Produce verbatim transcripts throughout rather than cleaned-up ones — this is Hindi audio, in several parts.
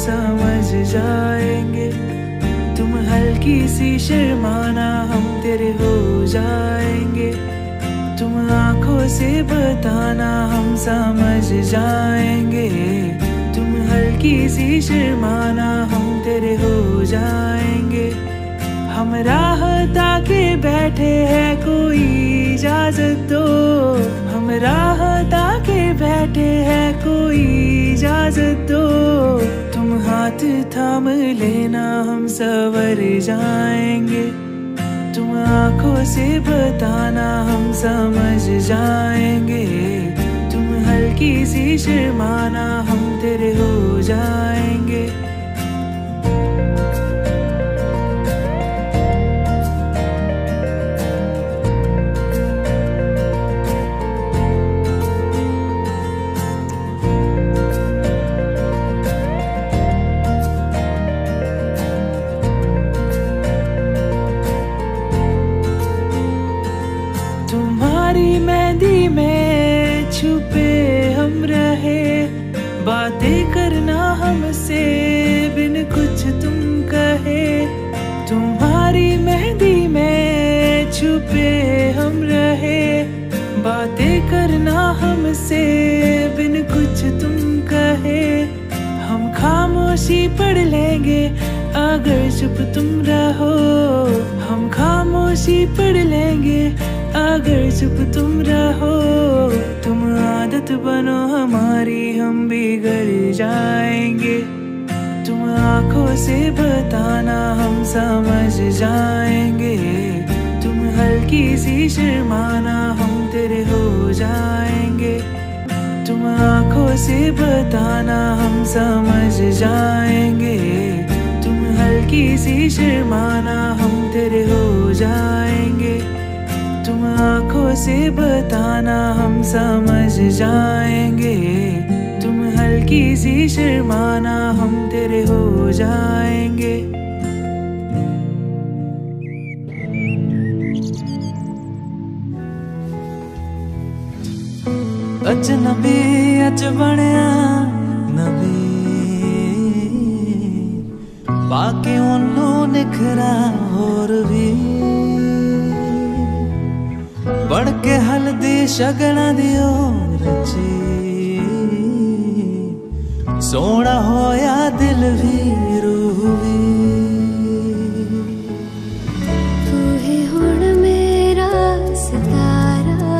समझ जाएंगे। तुम हल्की सी शर्माना हम तेरे हो जाएंगे। तुम आंखों से बताना हम समझ जाएंगे। तुम हल्की सी शर्माना हम तेरे हो जाएंगे। हम राह ताके बैठे हैं कोई इजाजत दो। हम राह ताके बैठे हैं कोई इजाजत दो। तुम हाथ थाम लेना हम सवर जाएंगे। तुम आंखों से बताना हम समझ जाएंगे। तुम हल्की सी शर्माना हम तेरे हो जाएंगे। तुम्हारी मेहंदी में छुपे हम रहे। बातें करना हमसे बिन कुछ तुम कहे। तुम्हारी मेहंदी में छुपे हम रहे। बातें करना हमसे बिन कुछ तुम कहे। हम खामोशी पढ़ लेंगे अगर चुप तुम रहो। हम खामोशी पढ़ लेंगे अगर चुप तुम रहो। तुम आदत बनो हमारी हम बिगड़ जाएंगे। तुम आंखों से बताना हम समझ जाएंगे। तुम हल्की सी शर्माना हम तेरे हो जाएंगे। तुम आंखों से बताना हम समझ जाएंगे। तुम हल्की सी शर्माना हम तेरे हो जाएंगे। तुम आंखों से बताना हम समझ जाएंगे। तुम हल्की सी शर्माना हम तेरे हो जाएंगे। अजनबी अज बनया नबी। पाके ओनू निखरा होर भी। बन के हल्दी शगना दियो रची। सोना होया दिल भी रूह भी। तू ही हुण मेरा सितारा।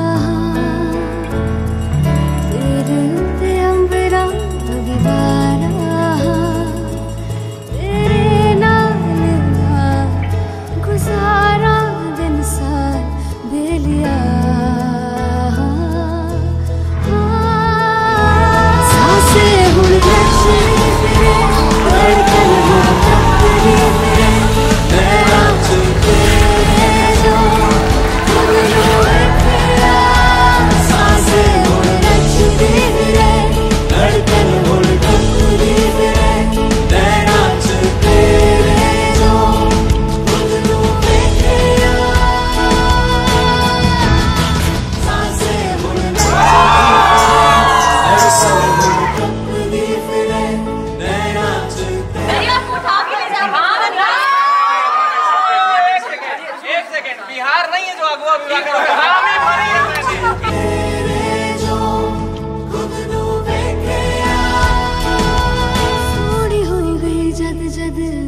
तेरे उत्ते अंबरा अगवारा। तेरे नाल ना गुजारा दिन साल बेलिया। सांसें हुण रचने तेरे धड़कन हो तकरी तेरे। नैना चुके जो तुमने देखा। सांसें हुण रचने तेरे धड़कन हो तकरी तेरे। नैना चुके जो तुमने देखा। सांसें हुण बिहार नहीं है जो अगवा विभाग सोनी हुई गई जद जद